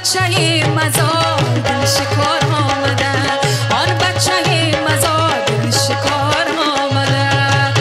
بچه مزار دل شکار آمده، آن بچه مزار دل شکار آمده.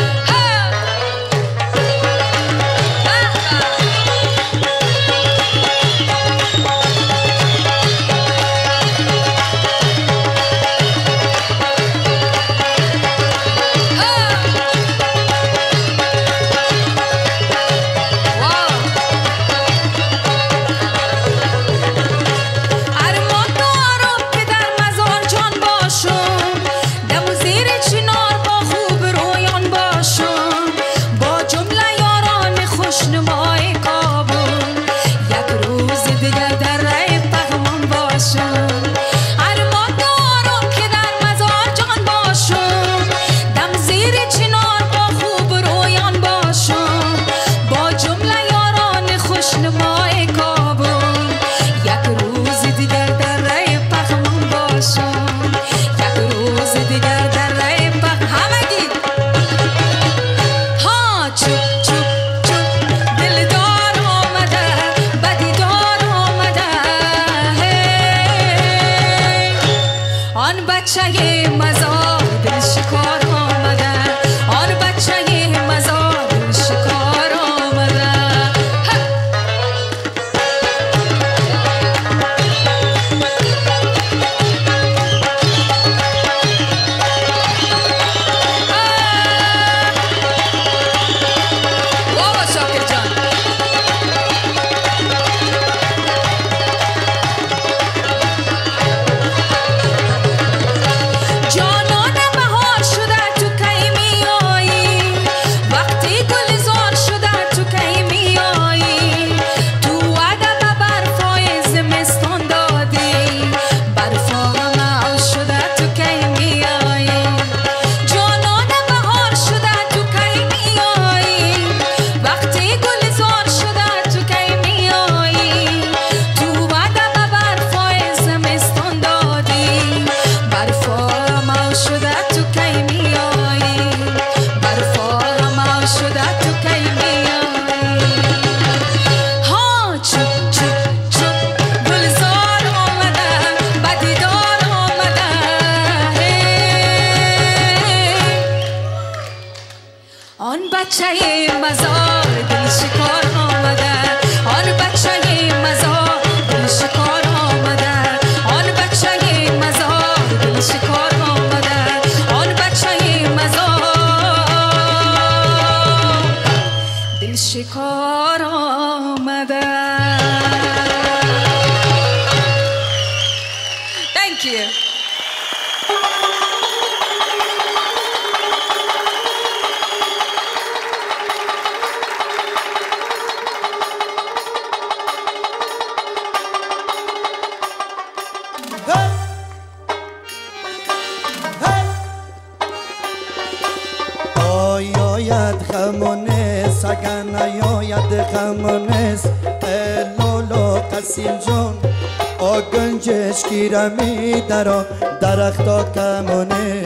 گیرمی درا درختا کمونه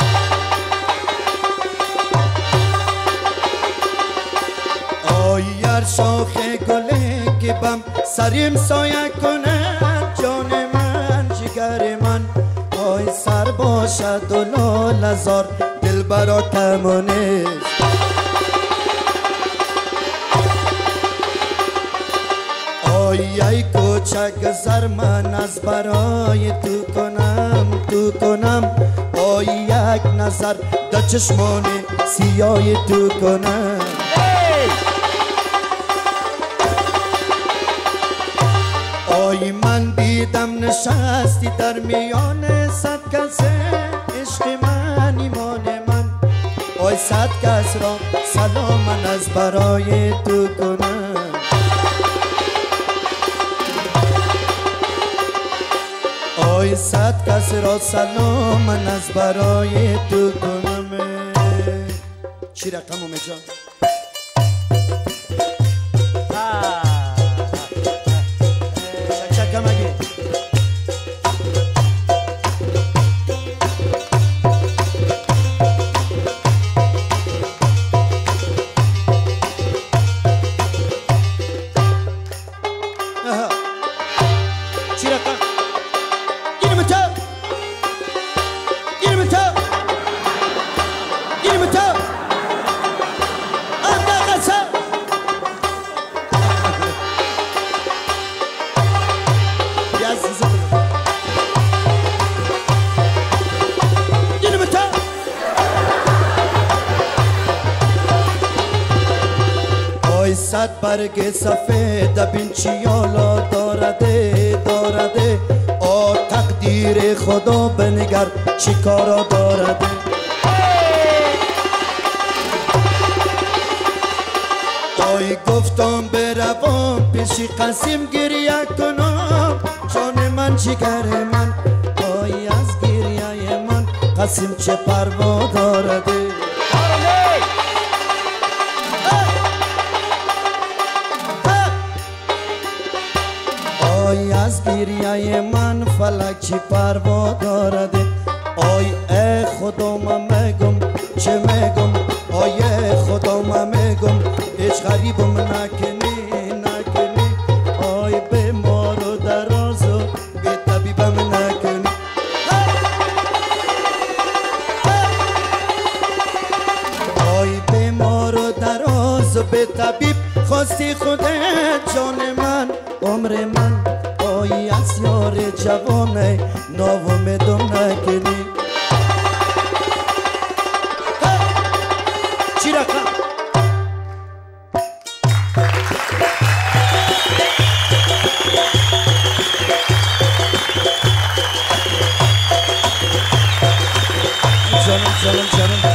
آیر شاخ گله که بم سریم سایه کنه جان من جگر من آی سر باشد و لال هزار دل برا کمونه ای کوچک زر من از برای تو کنم با یک نظر در چشمان سیاه تو کنم آی من دیدم نشستی در میان صد کس عشق من ایمان من آی صد کس را سلام من از برای تو کنم آی صد کس را سلام من از برای تو کنم چی رقم اومه جان شکم اگه برگ سفید بین چیالا دارده آ تقدیر خدا بنگر چی کارا دارده آی گفتم بروم پیشی قسیم گریه کنم جان من جگر من آی از گریه من قسیم چه پروا دارده آی از گریه من فلک چی پروا دارده آی ای خدا من میگم چه میگم آی خدا من میگم هیچ غریبم نکنی آی بیمار و دراز و بی طبیبم نکنی آی بیمار و دراز و بی طبیب خواستی خودت جان من عمر من آی از یار جوانه ناامیدم نکنی چی رقم جانم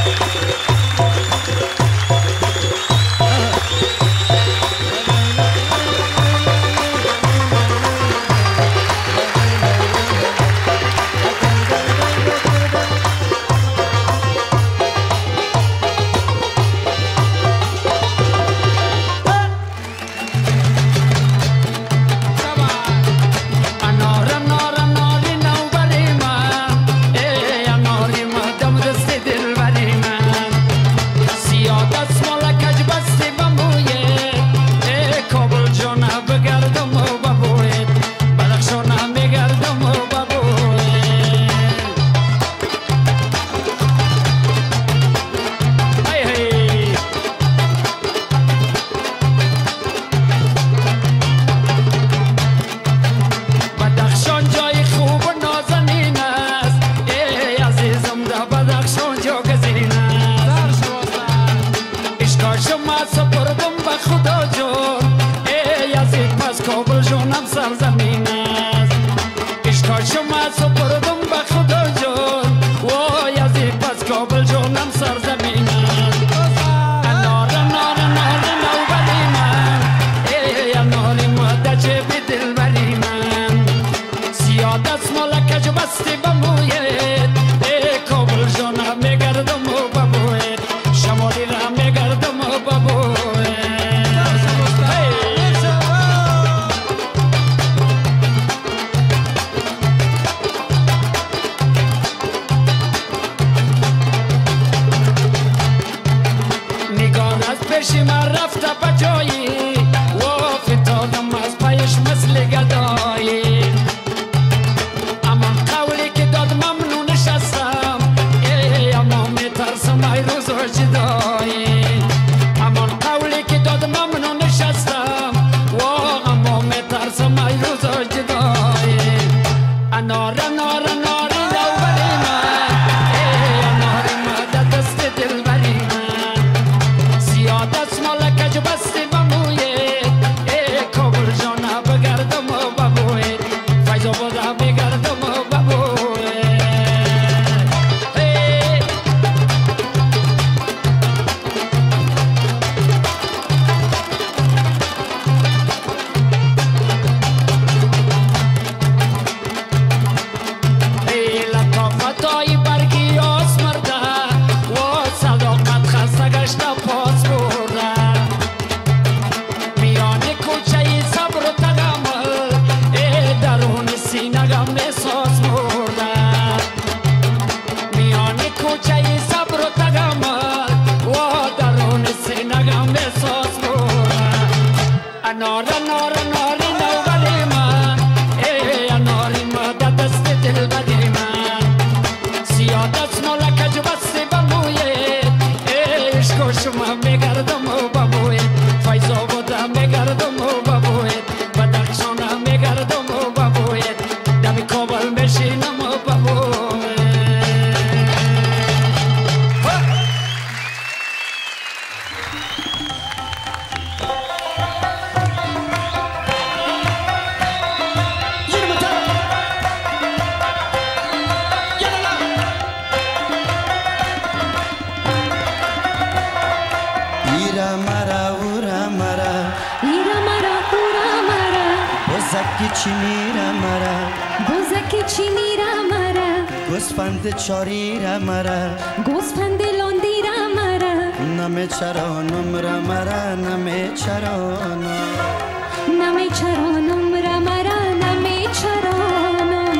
چینی را مرا بوزک چینی را مرا گوسفند چاری را مرا گوسفند لندی را مرا نمی چرانم را مرا نمی چرانم نمی چرانم را مرا نمی چرانم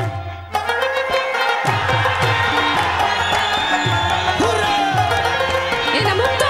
اینا مبتا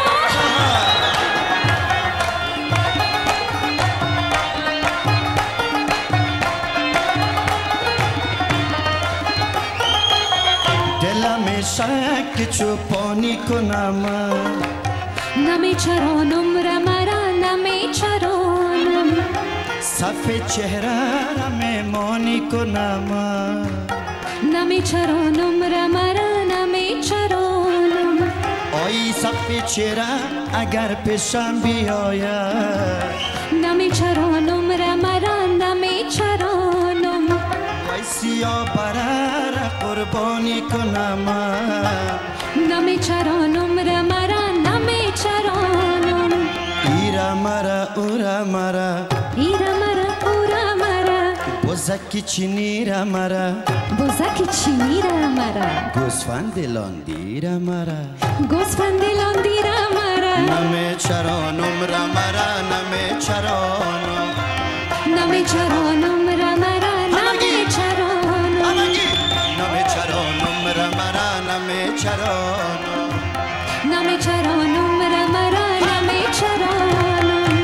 دلم شک چوپانی کنم نمی چرانم را مرا نمی چرانم صف چهره را میمانی کنم نمی چرانم را مرا نمی چرانم آی صف چهره اگر پیشم بیاید نمی چرانم را مرا نمی چرانم آی سیاه بره را قربانی کنم نمی چرانم را مرا نمی چرانم ایرا مرا اورا مرا ایرا مرا اورا مرا بزک چینی را مرا بوزک چینی را مرا گوسفند لاندی را مرا گوسفند لندی را مرا نمی چرانم را مرا نمی چرانم نمی چرانم را مرا نمی چرانم نمی چرانم را مرا نمی چرانم نمی چرانم را مرا نمی چرانم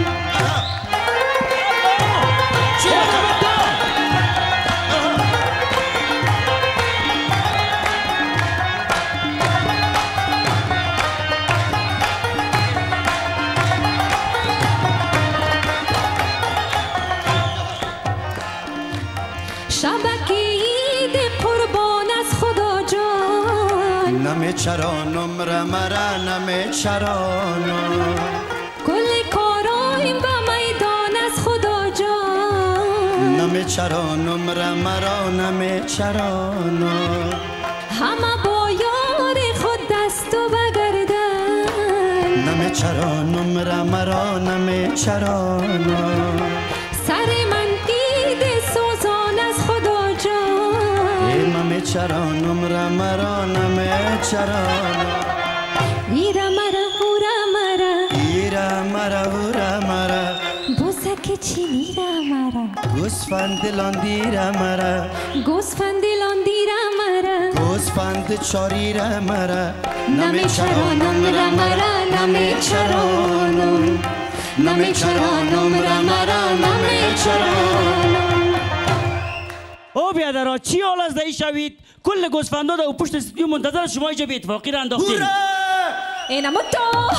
شبک عید قربان از خدا جان نمی چرانم را مرا نمی چرانم کل کارایم با میدان از خدا جان نمی چرانم را مرا نمی چرانم همه با یار خود دست و بگردن نمی چرانم را مرا نمی چرانم سر من دیده سوزان از خدا جان نمی چرانم را مرا نمی چرانم ایرا مرا هورا مرا ایرا مرا اورا مرا بوزک چینی را مرا گوسفند لاندی را مرا گوسفند لندی را مرا گوسفند چاری را مرا نمی چرانم را مرا نمی چرانم نمی چرانم را مرا نمی چرانم او بیادرها چی حال از دهی شوید؟ کل گوسفندا در پشت استودیو منتظر شما اینجا به اتفاقی را انداختیم. اینا متو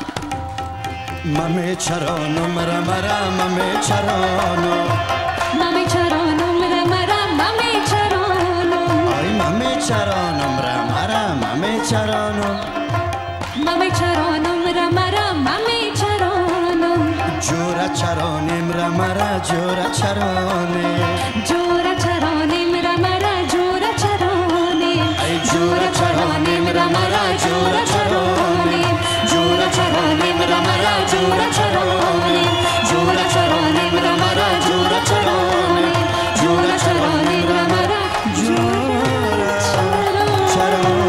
ممی چرانم را مرا ممی چرانم نمی چرانم را مرا نمی چرانم آی ممی چرانم را مرا ممی چرانم نمی چرانم را مرا نمی چرانم جورا چرانم را مرا جورا چرانم جورا چرانم را مرا جورا چرانم ای جورا چرانم را مرا جورا چرانم جورا چرانم را مرا جورا چرانم جورا چرانم را مرا جورا چرانم جورا چرانم را مرا جورا چرانم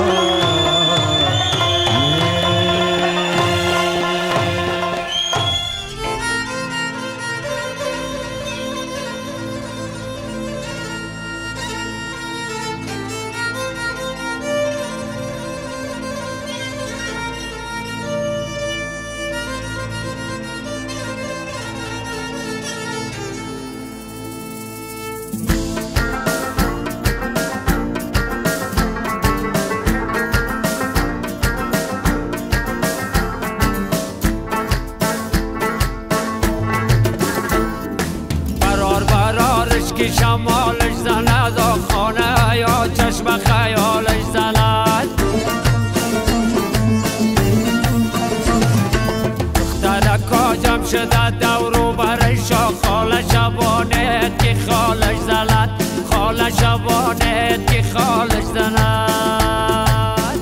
که شمالش زند و خانه یا چشم خیالش زند دخترکا جمع شده دورو برش خاله شبانه که خالش زند خاله شبانه که خالش زند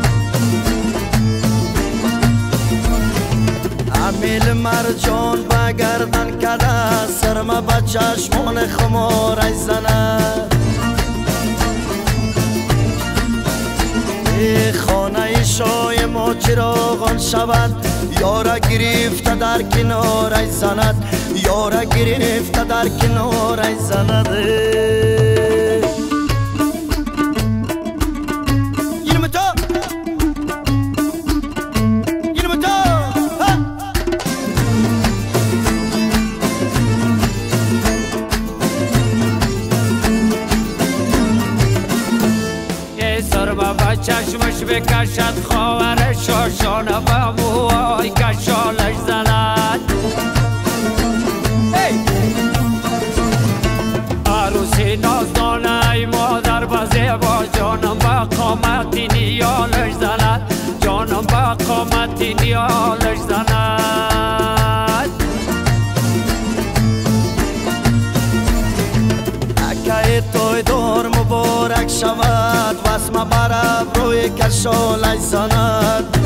امیل مرجان با گردن کده سرما به چشمان خمار زند خانه شای ما چراغان شود یارا گرفته در کنار زند یارا گرفته در کنار زند چشمش بکشد خاور شاشانه و موهای کشالش زند عروسی نازدانه ای مادر به زیبا جانم به قامتی نیالش زند جانم به قامتی نیالش زند اکه توی دور مبارک شود واسم برب روی کشالش زند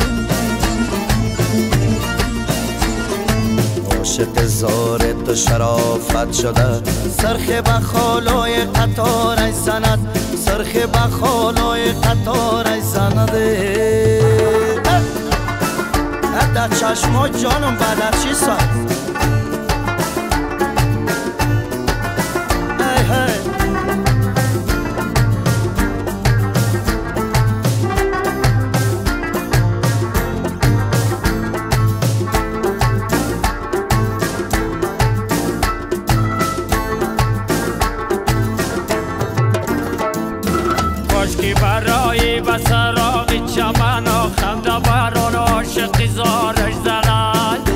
عاشق زار تو شرافت شده سرخ به خالای قطارش زند سرخ به خالای قطارش زند در چشما جانم بعد چی ساعت برای به سراغ چمن و خنده بران عاشق زارش زند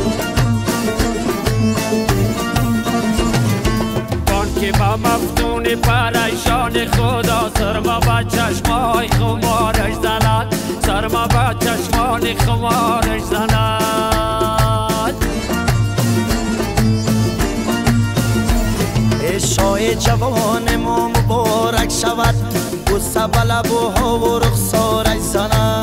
بانکی با مفتون پریشان خدا سرما با چشمان خمارش زند سرما با چشمان خمارش زند شای جوان ما مبارک شود بوسه به لبوها و رخسارش زند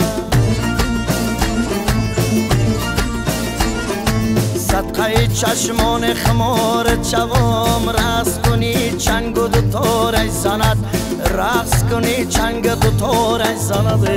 صدقه چشمان خمار جوام رقص کنی چنگ و دوتارش زند رقص کنی چنگ دوتارش زند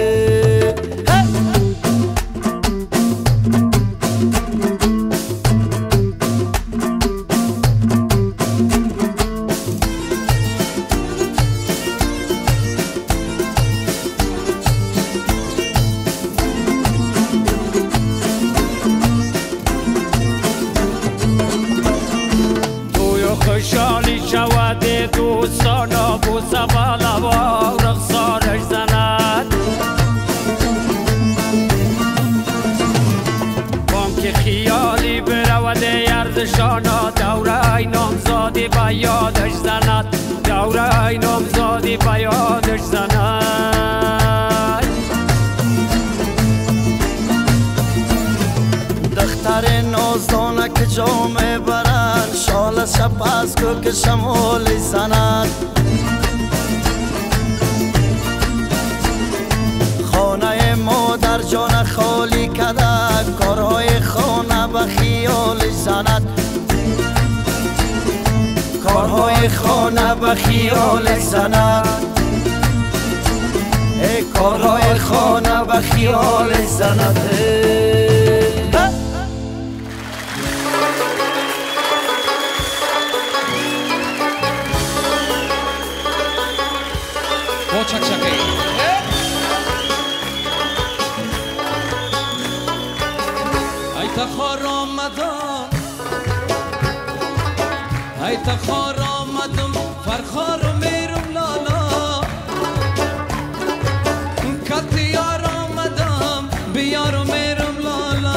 خوشحالی شود دوستانا بوسه به لبا رخسارش زند بانک خیالی برود یردشانا دوره نامزادی به یادش زند دوره نامزادی به یادش زند دختر نازدانه که جامه برند شال شب از که شمال زند خانه مادر جان خالی کده کارهای خانه به خیالش زند کارهای خانه به خیالش زند کارهای خانه به خیالش زند چک چکی ای تخار آمدم ای تخار آمدم فرخار و میرم لالا کتیار آمدم بیار و میرم لالا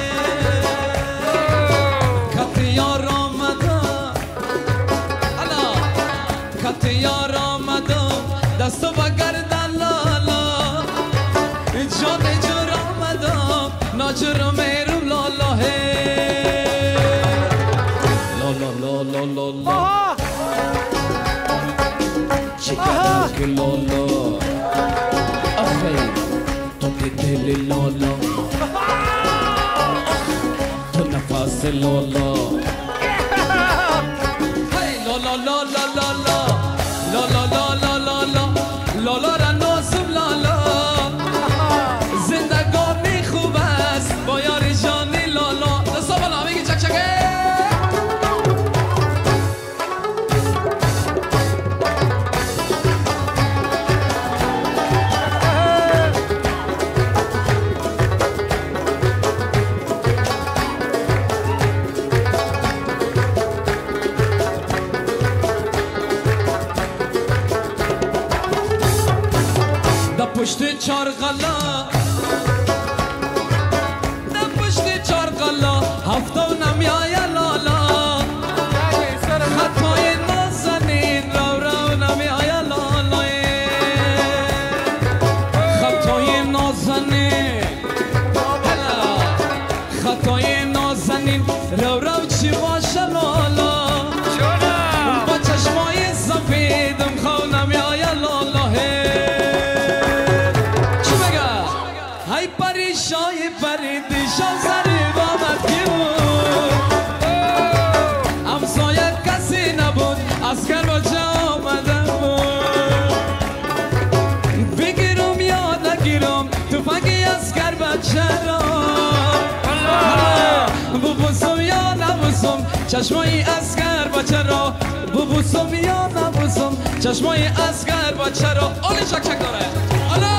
کتیار آمدم الا کتیار آمدم دستو بگردن لالا جان جور آمدم ناجر میرم لالا لالا لالا لالا چکر که لالا آخی تو که دل لالا تو نفس سله والله هی لا لا لا لا لا لا لا لا لا لا لا لا لا را نازم لا لا زندگانی خوب است با یار جانی لا لا دستا بالا میگی چک چکه پشت چار غلا در پشت چار غلا هفته و نمیای لالا خطای نازنین رو رو نمیای لالا خطای نازنین خطای نازنین رو رو چی باشه لالا با چشمای سفیدم خو نمیای لالا شای پریدی شان سری با مدی بود همسایه کسی نبود اسکر با چه آمده بود بگیرم یا نگیرم توفنگی اسکر بچه را ببوسم یا نبوسم چشمای اسکر بچه را ببوسم یا نبوسم چشمای اسکر بچه را آلی چک چک داره آلا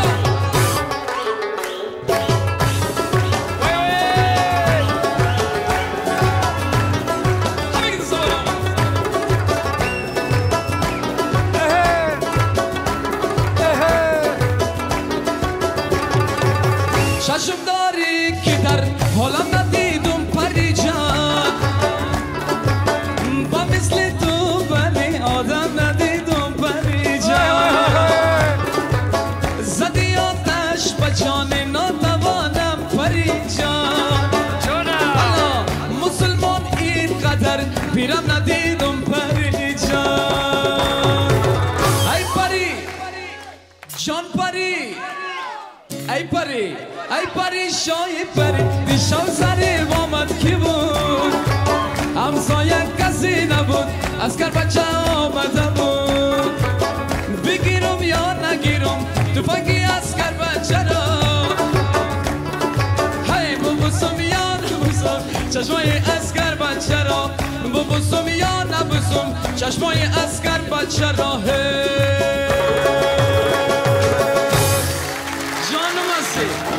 چشم داری که در حالم ندیدم پری جان با مثل تو ولی آدم ندیدم پری جان زدی آتش با جان ناتوانم پری جان مسلمان اینقدر پیرم ندیدم پری جان ای پری جان پری ای پری ای پری شای پری دیشب سری وامد کی بود همسایه کسی نبود اسکر بچه آمده بود بگیرم یا نگیرم توفنگی اسکر بچه را هی ببوسم یا نبوسم چشمای اسکر بچه را ببوسم یا نبوسم چشمای اسکر بچه را جانم هستی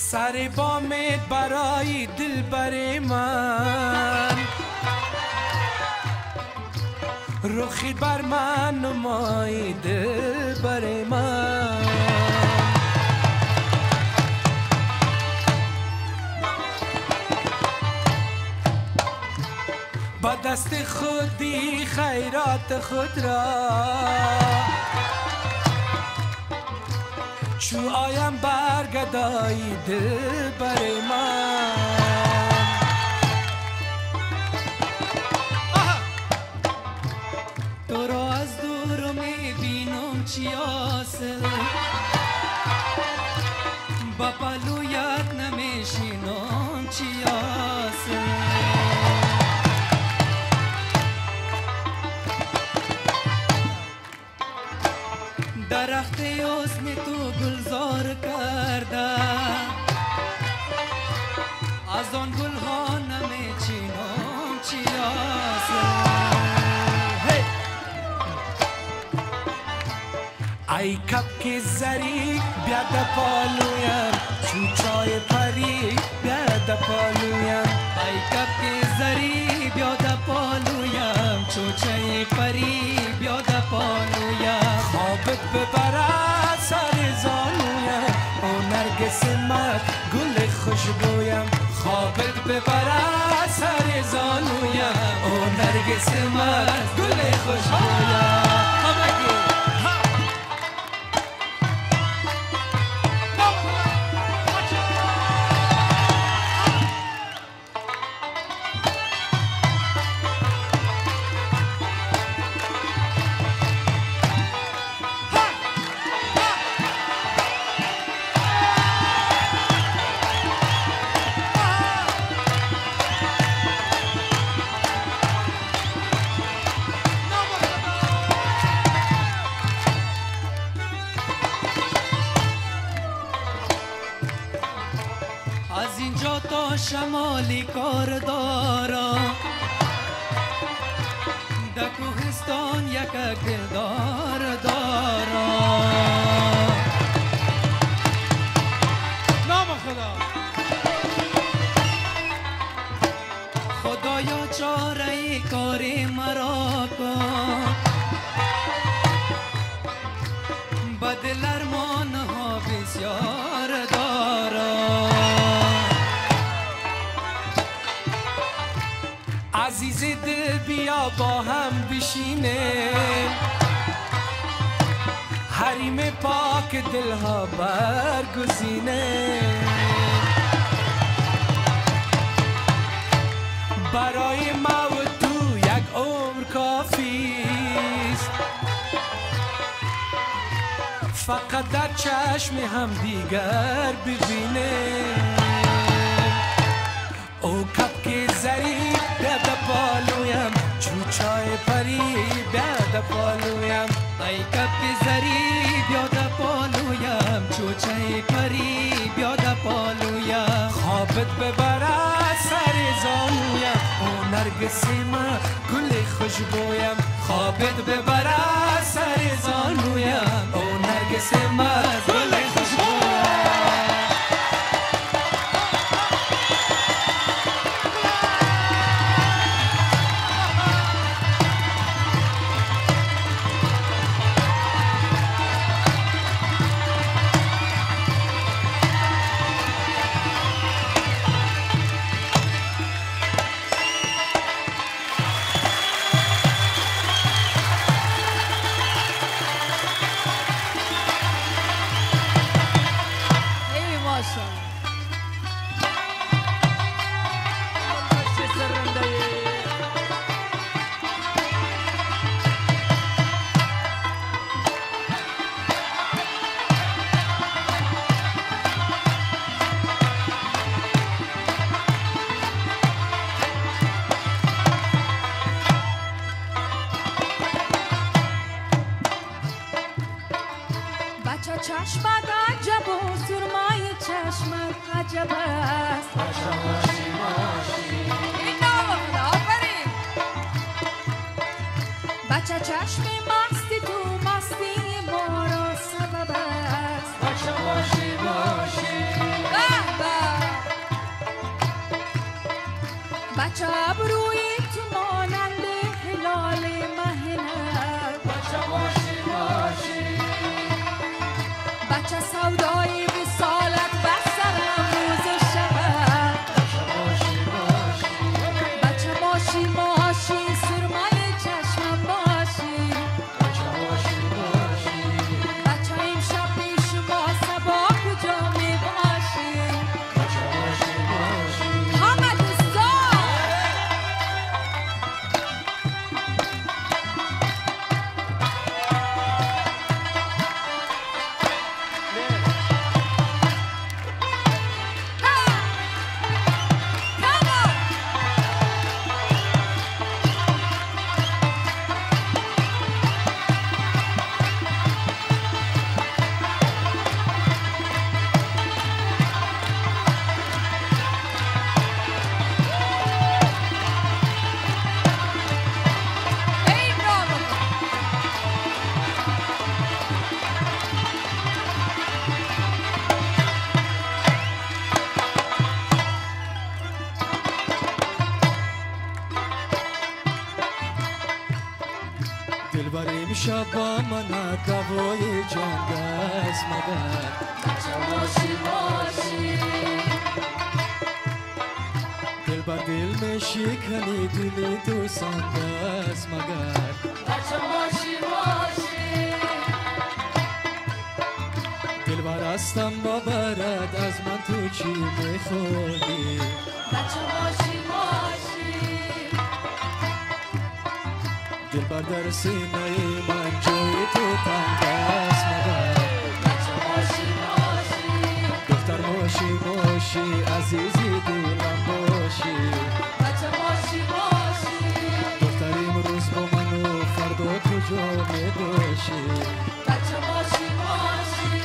سر بامت برای دلبر من رخی بر من نمای دلبر من با دست خودی خیرات خود را چو آیم برگدای دلبر من تو را از دور میبینم چی حاصل با پلویت نمیشینم چی حاصل درخت حسن تو گلزار کرده از آن گلها نمیچینم چی حاصل ای کپک زری بیاد پالویم چو چای پری بیاد پالویم ای کپک زری بیاد پالویم چو چای پری بیاد پالویم خوابت ببره سر زانویم او نرگس من گل خوشبویم خوابت ببره سر زانویم او نرگس من گل خوشبویم از اینجا تا شمالی کار دارم در کوهستان یک دلدار دارم نام خدا خدایا چاره کاری مرا کن با دل ارمان ها بسیار دارم عزیز دل بیا با هم بشینیم حریم پاک دلها برگزینه برای ما و تو یک عمر کافیست فقط در چشم هم دیگر ببینه او کپک زری بیاد پالویم چو چای پری بیاد پالویم ای کپک زری بیاد پالویم چو چای پری بیاد پالویم خوابت ببره سر زانویم او نرگس من گل خوشبویم خوابت ببره سر زانویم او نرگس من گل خوشبویم چشمت عجب و سرمای چشمت عجب است بچه چشم مستی تو مستی ما را سبب است به به هوای جنگ است مگر بچه باشی باشی دل بر دل میشکنی دلی دوستان است مگر بچه باشی باشی دل برستم ببرد از من تو چی میخوری بچه باشی باشی دل بر در سینه من جای تو تنگ است مگر بچه باشی باشی دختر باشی باشی عزیزی دلم باشی بچه باشی باشی دختر امروز با من و فردا کجا می باشی بچه باشی باشی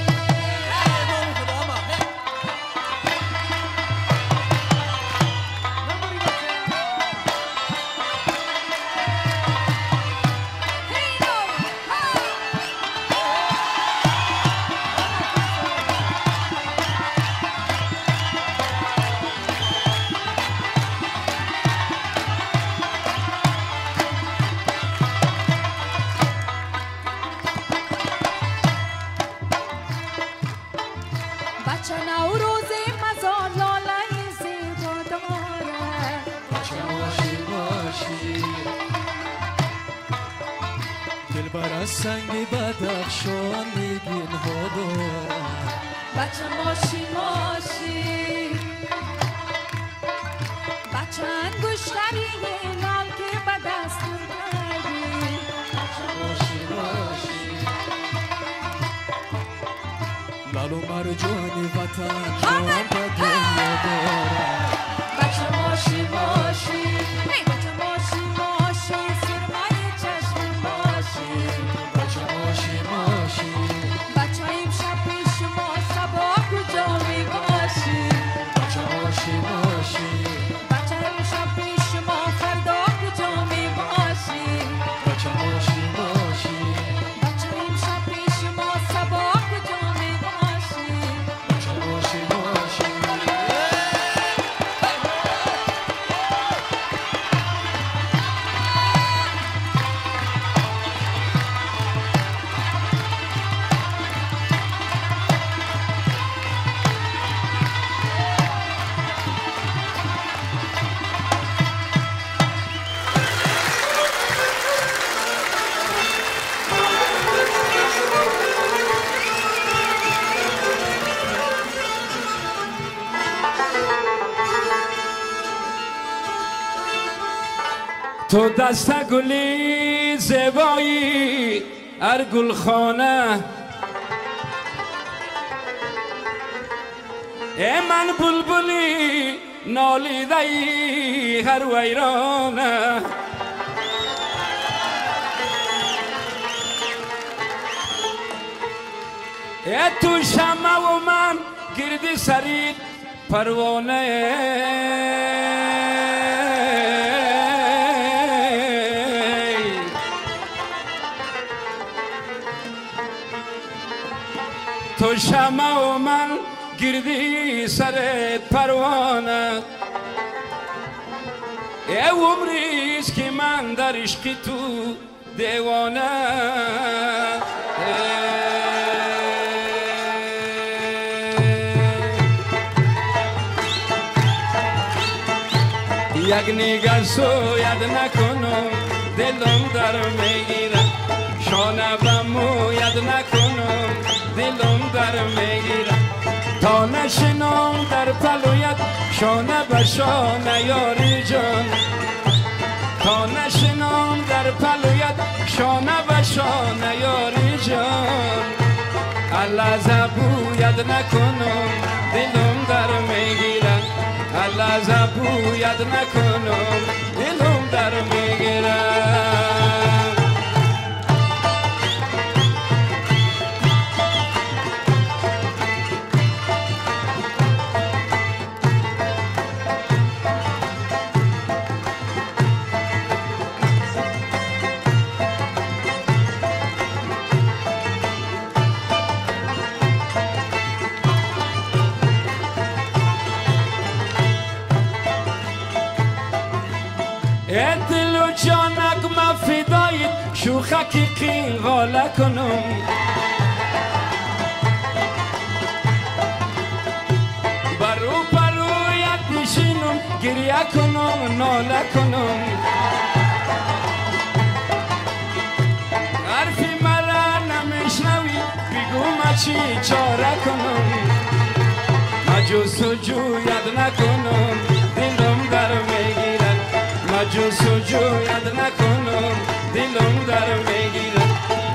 بچه نوروز مزار لاله زیبا دارد بچه باشی باشی دل بر از سنگ بدخشان نگین ها دارد بچه باشی باشی بچه انگشتری لال که به دستور کردی باشی باشی لالو مرجانی وطن جان به دنیا دارد بچه باشی باشی بچه باشی باشی سرمایه چشم باشی بچه باشی باشی بچه امشب پیش ما شبا کجا می باشی بچه باشی باشی بچه امشب پیش ما فردا کجا می باشی بچه باشی باشی بچه امشب پیش ما شبا کجا می باشی بچه باشی باشی تو دست گلی زیبایی ار گلخانه ای من بلبلی نالیده ای هر ویرانه ای تو شمع و من گردی سرید پروانه تو شمع و من گردی سرت پروانه ای عمریست که من در عشق تو دیوانه یک نگاه سوید نکنم دلم در میگیرم شانه بموید نکنم دلم در میگیرم تا نشنم در پلویت شانه به شانه یاری جان تا نشنم در پلویت شانه به شانه یاری جان الله زبوید نکنم دلم در میگیرم الله زبوید نکنم دلم در میگیرم خکی قیلغاله کنم برویت میشینم گریه کنم ناله کنم حرفی مرا نمیشنوی بگو ما چی چاره کنم جستجویت نکنم دلم در میگیرد ما جستجویت نکنم دلم در میگیرد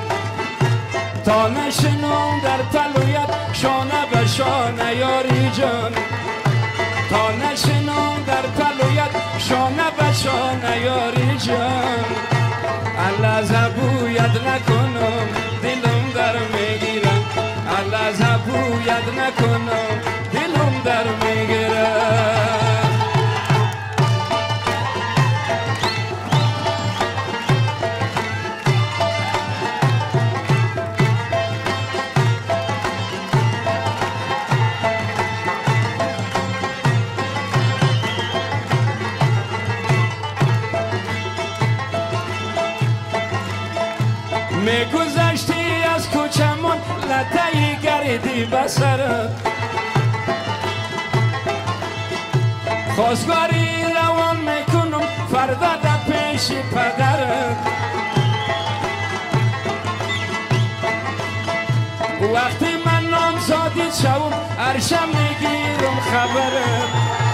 تا نشنم در پلویت شانه به شانه یاری جان تا نشنم در پلویت شانه به شانه یاری جان الله زبویت نکنم دلم در میگیرد الله زبویت نکنم دلم در میگیرد میگذشتی از کوچمون لطهی گردی بسرت خواستگاری روان میکنم فردا در پیش پدرت وقتی من نامزادی شوم عرشم میگیرم خبرت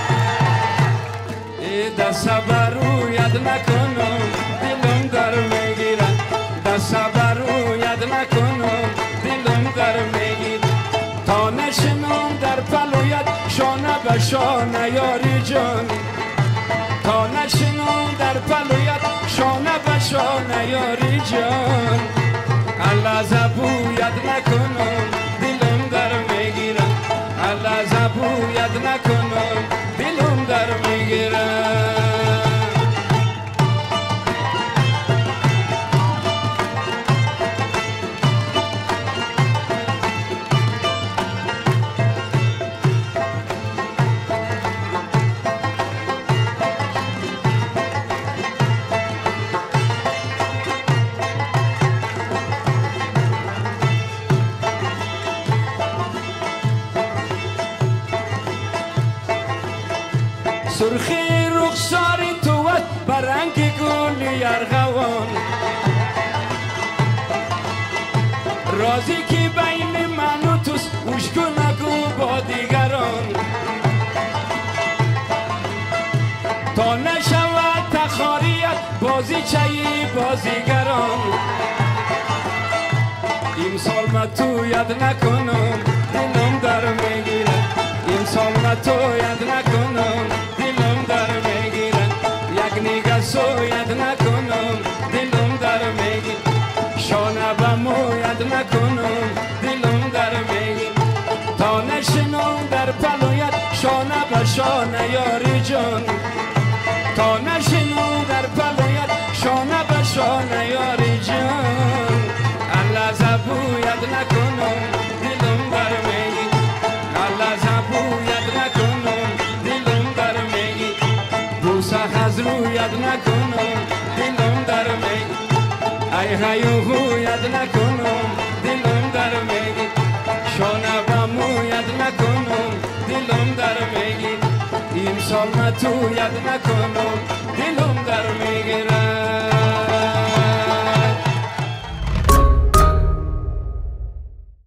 دست برویت نکنم دلم در میگیرم دست برویت نکنم دلم در میگیرم تا نشنم در پلویت شانه به شانه یاری جان تا نشنم در پلویت شانه به شانه یاری جان الله زبویت نکنم دلم در میگیرم الله زبویت نکنم دلم در میگیرم سرخی رخساری تو برنگ گل یرغوان رازی که بین من و توست اوشکو نگو با دیگران تا نشود تخاریت بازی چهی بازیگران امسال من تو یاد نکنم دلم در میگیرد امسال من تو یاد نکنم دلم در میگیرد یک نگاه سوید نکنم دلم در میگیرد شانه به موید نکنم دلم در میگیرد تا نشنم در پلویت شانه به شانه یاری جان تا نشنم در پلویت شانه به شانه یاری جان الله زبویت نکنم دلم در میگیرد الله زبویت نکنم دلم در میگیرد بوسه از رویت نکنم دلم در میگیرد ای هیوهویت نکنم دلم در میگیرد شانه به مویت نکنم دلم در میگیرد امسال من تو یاد نکنم دلم